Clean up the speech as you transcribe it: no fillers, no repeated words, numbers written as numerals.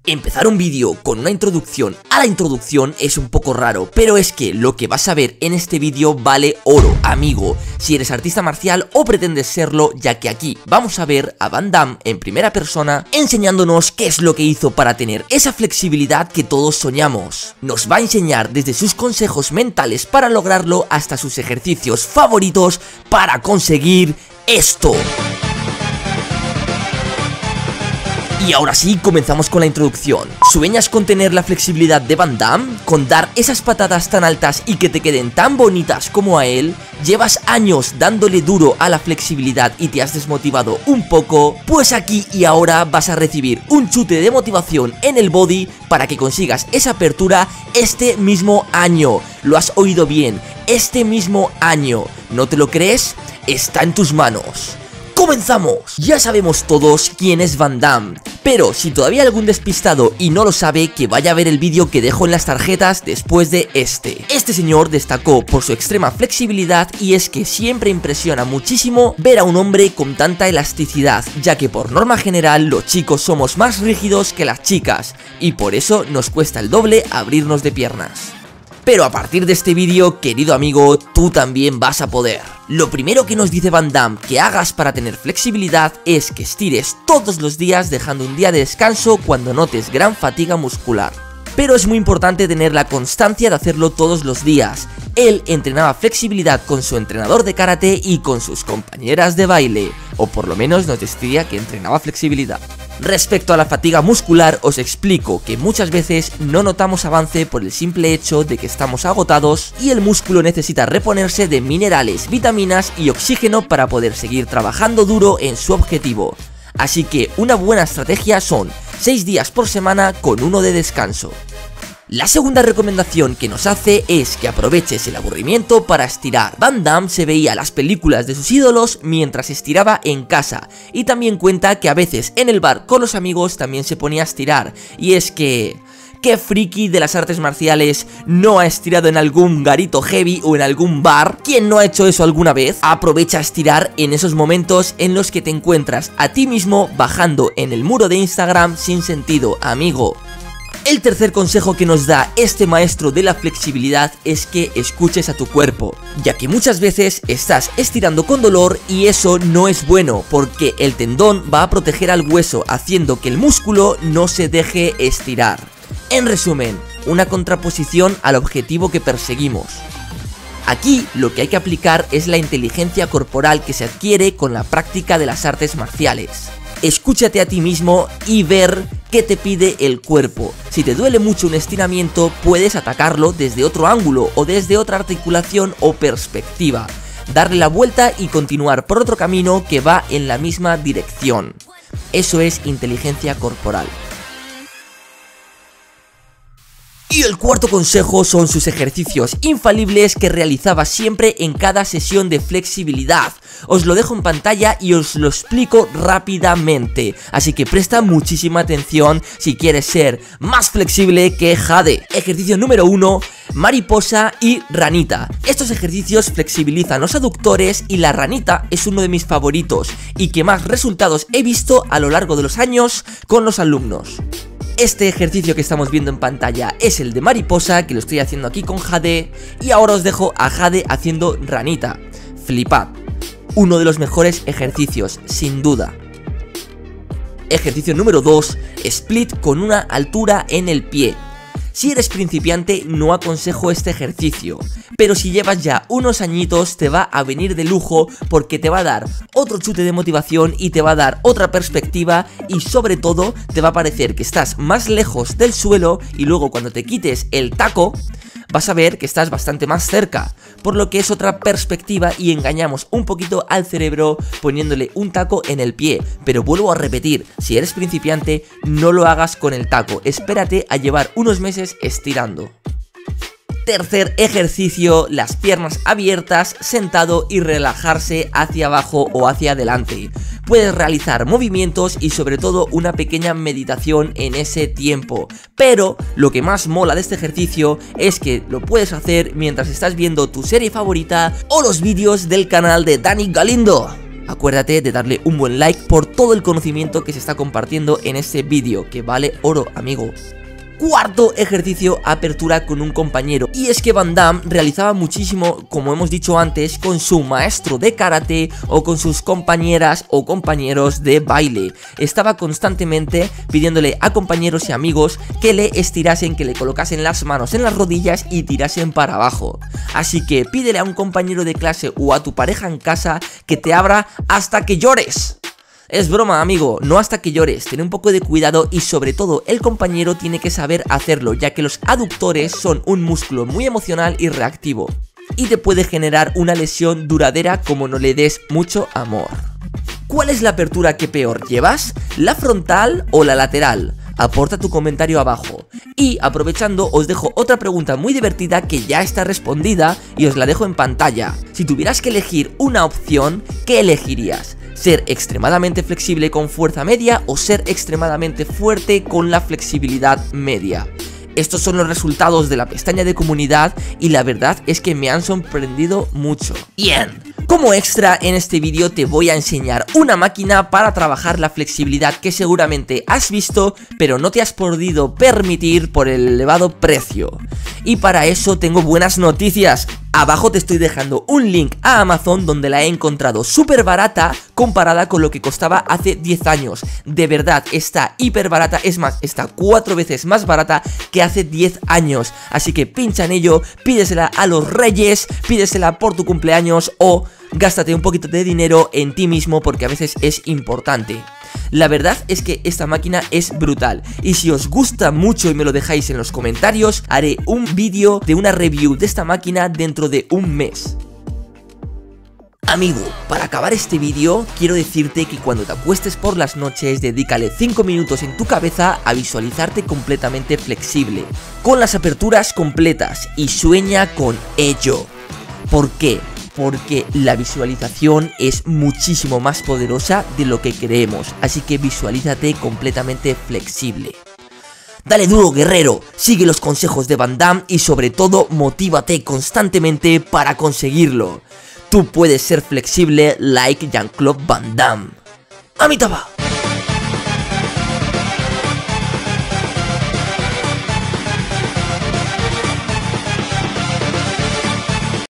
Empezar un vídeo con una introducción a la introducción es un poco raro, pero es que lo que vas a ver en este vídeo vale oro, amigo, si eres artista marcial o pretendes serlo, ya que aquí vamos a ver a Van Damme en primera persona enseñándonos qué es lo que hizo para tener esa flexibilidad que todos soñamos. Nos va a enseñar desde sus consejos mentales para lograrlo hasta sus ejercicios favoritos para conseguir esto. Y ahora sí, comenzamos con la introducción. ¿Sueñas con tener la flexibilidad de Van Damme? ¿Con dar esas patadas tan altas y que te queden tan bonitas como a él? ¿Llevas años dándole duro a la flexibilidad y te has desmotivado un poco? Pues aquí y ahora vas a recibir un chute de motivación en el body para que consigas esa apertura este mismo año. Lo has oído bien, este mismo año. ¿No te lo crees? Está en tus manos. ¡Comenzamos! Ya sabemos todos quién es Van Damme, pero si todavía hay algún despistado y no lo sabe, que vaya a ver el vídeo que dejo en las tarjetas después de este. Este señor destacó por su extrema flexibilidad y es que siempre impresiona muchísimo ver a un hombre con tanta elasticidad, ya que por norma general los chicos somos más rígidos que las chicas y por eso nos cuesta el doble abrirnos de piernas. Pero a partir de este vídeo, querido amigo, tú también vas a poder. Lo primero que nos dice Van Damme que hagas para tener flexibilidad es que estires todos los días dejando un día de descanso cuando notes gran fatiga muscular. Pero es muy importante tener la constancia de hacerlo todos los días. Él entrenaba flexibilidad con su entrenador de karate y con sus compañeras de baile, o por lo menos nos decía que entrenaba flexibilidad. Respecto a la fatiga muscular, os explico que muchas veces no notamos avance por el simple hecho de que estamos agotados y el músculo necesita reponerse de minerales, vitaminas y oxígeno para poder seguir trabajando duro en su objetivo. Así que una buena estrategia son 6 días por semana con 1 de descanso. La segunda recomendación que nos hace es que aproveches el aburrimiento para estirar. Van Damme se veía las películas de sus ídolos mientras estiraba en casa y también cuenta que a veces en el bar con los amigos también se ponía a estirar. Y es que... ¿qué friki de las artes marciales no ha estirado en algún garito heavy o en algún bar? ¿Quién no ha hecho eso alguna vez? Aprovecha a estirar en esos momentos en los que te encuentras a ti mismo bajando en el muro de Instagram sin sentido, amigo. El tercer consejo que nos da este maestro de la flexibilidad es que escuches a tu cuerpo, ya que muchas veces estás estirando con dolor y eso no es bueno, porque el tendón va a proteger al hueso haciendo que el músculo no se deje estirar. En resumen, una contraposición al objetivo que perseguimos. Aquí lo que hay que aplicar es la inteligencia corporal que se adquiere con la práctica de las artes marciales. Escúchate a ti mismo y ver qué te pide el cuerpo. Si te duele mucho un estiramiento, puedes atacarlo desde otro ángulo o desde otra articulación o perspectiva. Darle la vuelta y continuar por otro camino que va en la misma dirección. Eso es inteligencia corporal. Y el cuarto consejo son sus ejercicios infalibles que realizaba siempre en cada sesión de flexibilidad. Os lo dejo en pantalla y os lo explico rápidamente, así que presta muchísima atención si quieres ser más flexible que Jade. Ejercicio número 1, mariposa y ranita. Estos ejercicios flexibilizan los aductores y la ranita es uno de mis favoritos y que más resultados he visto a lo largo de los años con los alumnos. Este ejercicio que estamos viendo en pantalla es el de mariposa, que lo estoy haciendo aquí con Jade, y ahora os dejo a Jade haciendo ranita. Flipad. Uno de los mejores ejercicios, sin duda. Ejercicio número 2, split con una altura en el pie. Si eres principiante no aconsejo este ejercicio, pero si llevas ya unos añitos te va a venir de lujo porque te va a dar otro chute de motivación y te va a dar otra perspectiva y sobre todo te va a parecer que estás más lejos del suelo y luego cuando te quites el taco vas a ver que estás bastante más cerca, por lo que es otra perspectiva y engañamos un poquito al cerebro poniéndole un taco en el pie. Pero vuelvo a repetir, si eres principiante no lo hagas con el taco, espérate a llevar unos meses estirando. Tercer ejercicio, las piernas abiertas, sentado y relajarse hacia abajo o hacia adelante. Puedes realizar movimientos y sobre todo una pequeña meditación en ese tiempo. Pero lo que más mola de este ejercicio es que lo puedes hacer mientras estás viendo tu serie favorita o los vídeos del canal de Dani Galindo. Acuérdate de darle un buen like por todo el conocimiento que se está compartiendo en este vídeo, que vale oro, amigo. Cuarto ejercicio, apertura con un compañero. Y es que Van Damme realizaba muchísimo, como hemos dicho antes, con su maestro de karate o con sus compañeras o compañeros de baile. Estaba constantemente pidiéndole a compañeros y amigos que le estirasen, que le colocasen las manos en las rodillas y tirasen para abajo. Así que pídele a un compañero de clase o a tu pareja en casa que te abra hasta que llores. Es broma, amigo, no hasta que llores, ten un poco de cuidado y sobre todo el compañero tiene que saber hacerlo, ya que los aductores son un músculo muy emocional y reactivo y te puede generar una lesión duradera como no le des mucho amor. ¿Cuál es la apertura que peor llevas? ¿La frontal o la lateral? Aporta tu comentario abajo. Y aprovechando os dejo otra pregunta muy divertida que ya está respondida y os la dejo en pantalla. Si tuvieras que elegir una opción, ¿qué elegirías? ¿Ser extremadamente flexible con fuerza media o ser extremadamente fuerte con la flexibilidad media? Estos son los resultados de la pestaña de comunidad y la verdad es que me han sorprendido mucho. Bien, como extra en este vídeo te voy a enseñar una máquina para trabajar la flexibilidad que seguramente has visto pero no te has podido permitir por el elevado precio. Y para eso tengo buenas noticias. Abajo te estoy dejando un link a Amazon donde la he encontrado súper barata comparada con lo que costaba hace 10 años. De verdad, está hiper barata, es más, está 4 veces más barata que hace 10 años. Así que pincha en ello, pídesela a los reyes, pídesela por tu cumpleaños o gástate un poquito de dinero en ti mismo porque a veces es importante. La verdad es que esta máquina es brutal y si os gusta mucho y me lo dejáis en los comentarios, haré un vídeo de una review de esta máquina dentro de un mes. Amigo, para acabar este vídeo, quiero decirte que cuando te acuestes por las noches, dedícale 5 minutos en tu cabeza a visualizarte completamente flexible, con las aperturas completas y sueña con ello. ¿Por qué? Porque la visualización es muchísimo más poderosa de lo que creemos, así que visualízate completamente flexible. Dale duro, guerrero, sigue los consejos de Van Damme y sobre todo motívate constantemente para conseguirlo. Tú puedes ser flexible like Jean-Claude Van Damme. ¡Amitabha!